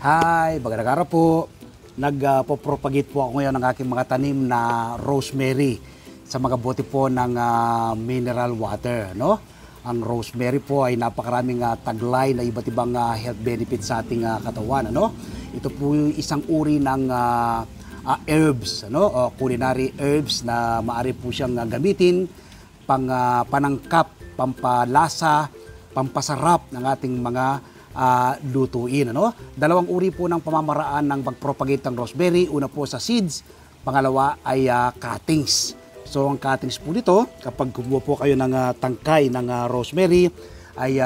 Hi, magandang araw po. Nagpo-propagate po ako ngayon ng aking mga tanim na rosemary sa mga bote po ng mineral water. No? Ang rosemary po ay napakaraming taglay na iba't ibang health benefits sa ating katawan. Ano? Ito po yung isang uri ng herbs, ano? Culinary herbs na maaari po siyang gamitin pang panangkap, pampalasa, pampasarap ng ating mga lutuin. Ano? Dalawang uri po ng pamamaraan ng pag-propagate ng rosemary. Una po sa seeds, pangalawa ay cuttings. So ang cuttings po nito, kapag kumuha po kayo ng tangkay ng rosemary, ay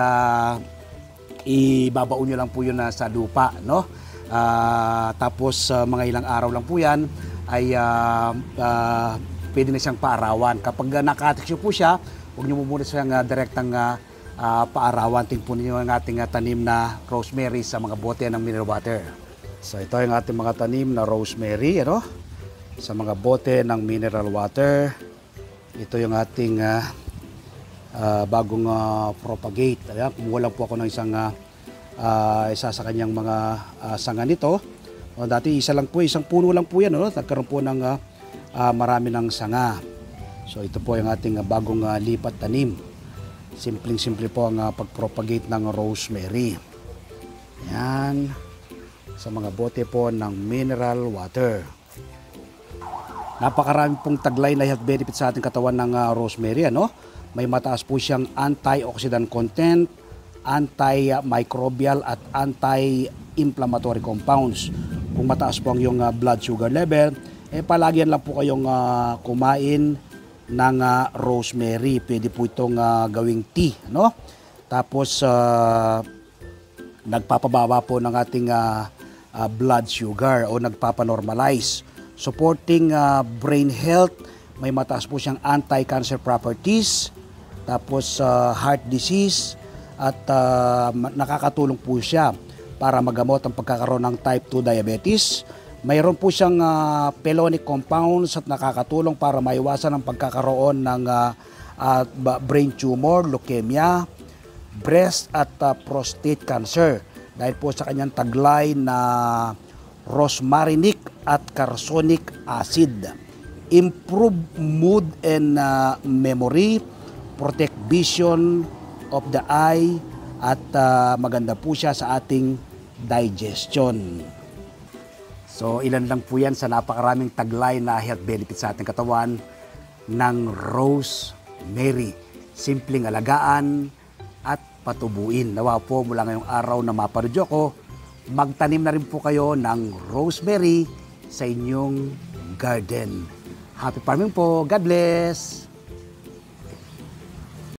ibabaon nyo lang po yun sa lupa. No? Tapos mga ilang araw lang po yan, ay pwede na siyang paarawan. Kapag nakatix po siya, huwag nyo muna siyang direktang paarawan. Tingnan niyo ang ating tanim na rosemary sa mga bote ng mineral water. So ito yung ating mga tanim na rosemary, ano? Sa mga bote ng mineral water. Ito yung ating bagong propagate. Ayan, kumuha lang po ako ng isa sa kanyang mga sanga nito. Dati isang puno lang po yan, no? Nagkaroon po ng marami ng sanga. So ito po yung ating bagong lipat tanim. Simpleng-simple po ang pag-propagate ng rosemary. Yan. Sa mga bote po ng mineral water. Napakarami pong taglay na health benefits sa ating katawan ng rosemary. Ano? May mataas po siyang antioxidant content, antimicrobial at anti-inflammatory compounds. Kung mataas po ang iyong blood sugar level, palagyan lang po kayong kumain ng rosemary. Pwede po itong gawing tea, no? Tapos nagpapababa po ng ating blood sugar o nagpapanormalize. Supporting brain health, may mataas po siyang anti-cancer properties. Tapos heart disease at nakakatulong po siya para magamot ang pagkakaroon ng type 2 diabetes. Mayroon po siyang pelonic compounds at nakakatulong para maiwasan ang pagkakaroon ng brain tumor, leukemia, breast at prostate cancer. Dahil po sa kanyang taglay na rosmarinic at carcinic acid. Improve mood and memory, protect vision of the eye, at maganda po siya sa ating digestion. So ilan lang po yan sa napakaraming taglay na health benefits sa ating katawan ng rosemary. Simpleng alagaan at patubuin. Nawa po mula ngayong araw na maparudyo ko, magtanim na rin po kayo ng rosemary sa inyong garden. Happy farming po. God bless!